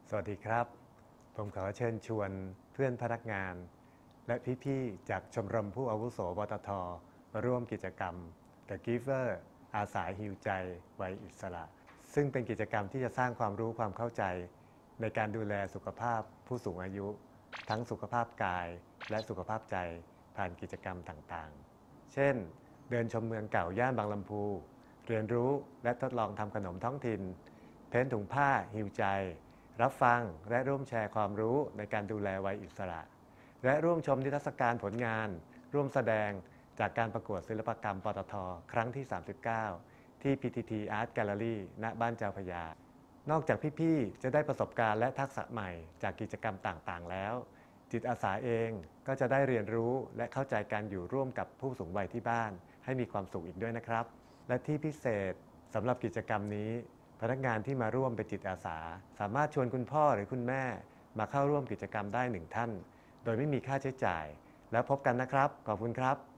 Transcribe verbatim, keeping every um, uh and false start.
สวัสดีครับผมขอเชิญชวนเพื่อนพนักงานและพี่ๆจากชมรมผู้อาวุโสปตทมาร่วมกิจกรรม The Giver อาสาฮีลใจวัยอิสระซึ่งเป็นกิจกรรมที่จะสร้างความรู้ความเข้าใจในการดูแลสุขภาพผู้สูงอายุทั้งสุขภาพกายและสุขภาพใจผ่านกิจกรรมต่างๆเช่นเดินชมเมืองเก่าย่านบางลำพูเรียนรู้และทดลองทำขนมท้องถิ่นเพ้นถุงผ้าฮีลใจรับฟังและร่วมแชร์ความรู้ในการดูแลวัยอิสระและร่วมชมนิทรรศการผลงานร่วมแสดงจากการประกวดศิลปกรรมปตทครั้งที่ สามสิบเก้า ที่ พี ที ที Art Gallery ณ บ้านเจ้าพระยานอกจากพี่ๆจะได้ประสบการณ์และทักษะใหม่จากกิจกรรมต่างๆแล้วจิตอาสาเองก็จะได้เรียนรู้และเข้าใจการอยู่ร่วมกับผู้สูงวัยที่บ้านให้มีความสุขอีกด้วยนะครับและที่พิเศษสำหรับกิจกรรมนี้พนักงานที่มาร่วมเป็นจิตอาสาสามารถชวนคุณพ่อหรือคุณแม่มาเข้าร่วมกิจกรรมได้หนึ่งท่านโดยไม่มีค่าใช้จ่ายแล้วพบกันนะครับขอบคุณครับ